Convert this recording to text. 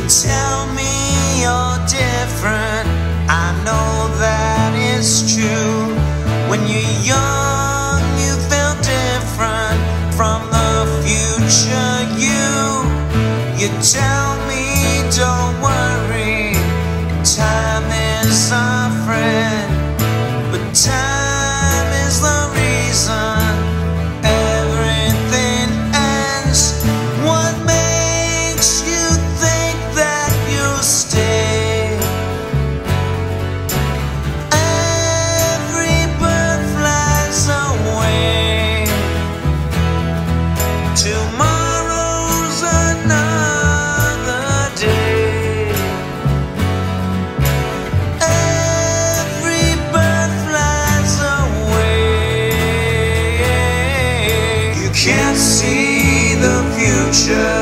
tell me you're different. I know that it's true. When you're young, you feel different from the future you. You tell me don't worry, time is our friend. But time is the reason everything ends. What makes you think that you'll stay? Every bird flies away. Tomorrow's another day. Every bird flies away. You can't see the future.